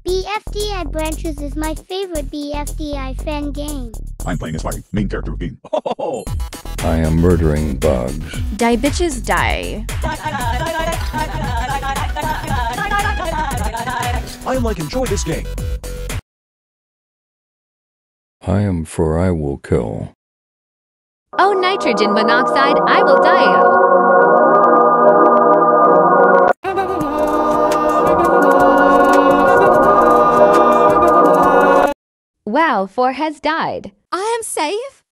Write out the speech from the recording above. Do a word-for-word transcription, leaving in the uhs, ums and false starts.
B F D I Branches is my favorite B F D I fan game. I'm playing as Spotty, main character of game. Oh, I am murdering bugs. Die bitches die. I am like, enjoy this game. I am for I will kill. Oh, nitrogen monoxide, I will die. Wow, four has died. I am safe.